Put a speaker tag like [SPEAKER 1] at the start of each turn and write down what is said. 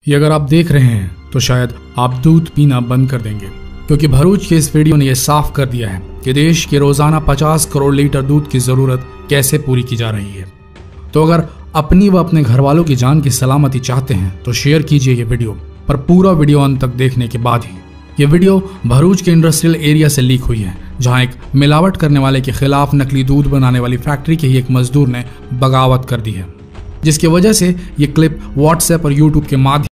[SPEAKER 1] ये अगर आप देख रहे हैं तो शायद आप दूध पीना बंद कर देंगे, क्योंकि भरूच के इस वीडियो ने यह साफ कर दिया है कि देश के रोजाना 50 करोड़ लीटर दूध की जरूरत कैसे पूरी की जा रही है। तो अगर अपनी व अपने घर वालों की जान की सलामती चाहते हैं तो शेयर कीजिए ये वीडियो, पर पूरा वीडियो अंत तक देखने के बाद ही। ये वीडियो भरूच के इंडस्ट्रियल एरिया से लीक हुई है, जहां एक मिलावट करने वाले के खिलाफ नकली दूध बनाने वाली फैक्ट्री के ही एक मजदूर ने बगावत कर दी है, जिसकी वजह से ये क्लिप व्हाट्सएप और यूट्यूब के माध्यम